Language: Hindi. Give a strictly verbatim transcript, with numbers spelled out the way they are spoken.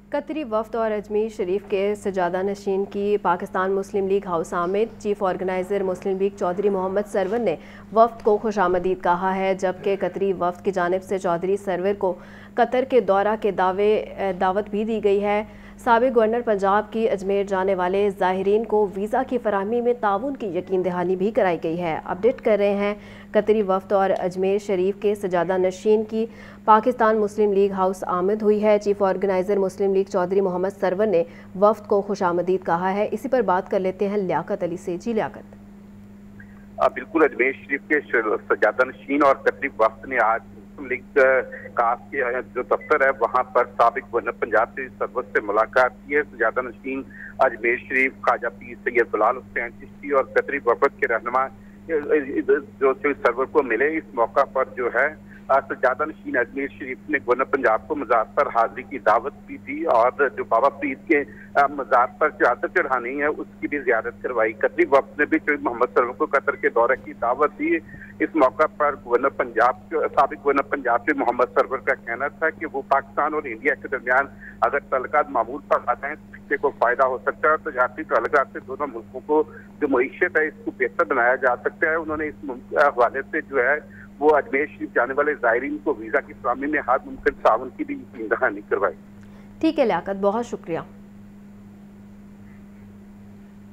कतरी वफ्द और अजमेर शरीफ के सजादा नशीन की पाकिस्तान मुस्लिम लीग हाउस आमिर चीफ ऑर्गेनाइज़र मुस्लिम लीग चौधरी मोहम्मद सरवर ने वफ्द को खुशामदीद कहा है, जबकि कतरी वफ्द की जानिब से चौधरी सरवर को कतर के दौरा के दावे दावत भी दी गई है। साबिक गवर्नर पंजाब की अजमेर जाने वाले ज़ाहिरीन को वीज़ा की फराहमी में ताउन की यकीन दहानी भी कराई गई है। अपडेट कर रहे हैं कतरी वफ्द और अजमेर शरीफ के सजादा नशीन की पाकिस्तान मुस्लिम लीग हाउस आमद हुई है। चीफ ऑर्गेनाइज़र मुस्लिम लीग चौधरी मोहम्मद सरवर ने वफ्द को खुशामदीद कहा है। इसी पर बात कर लेते हैं लियाकत अली से। जी लियाकत। बिल्कुल, अजमेर शरीफ के सजादा नशीन और कतरी वफ्द ने आज मुस्लिम लीग काफ के जो दफ्तर है वहां पर साबिक गवर्नर पंजाब से सरवर से मुलाकात की है। सजादा नशीन अजमेर शरीफ ख्वाजा पीर सैयद बिलाल हुसैन चिश्ती और कतरी वफ्द के रहनुमा जो सरवर को मिले। इस मौका पर जो है सजादा नशीन अजमेर शरीफ ने गवर्नर पंजाब को मज़ार पर हाजिरी की दावत दी थी और जो बाबा फरीद के मज़ार पर चादर चढ़ानी है उसकी भी ज़ियारत करवाई। कतरी वफ्द ने भी मोहम्मद सरवर को कतर के दौरे की दावत दी। इस मौका पर गवर्नर पंजाब साबिक गवर्नर पंजाब के मोहम्मद सरवर का कहना था कि वो पाकिस्तान और इंडिया के दरमियान अगर तल्लुकात मामूल पर आ जाए तो इससे को फायदा हो सकता है। तजारती तल्लुकात से दोनों मुल्कों को जो मईशत है इसको बेहतर बनाया जा सकता है। उन्होंने इस हवाले से जो है वो अजमेर शरीफ जाने वाले ज़ायरीन को वीज़ा की फराहमी में हर मुमकिन ताउन की भी यकीन दहानी करवाई। ठीक है लियाकत, बहुत शुक्रिया।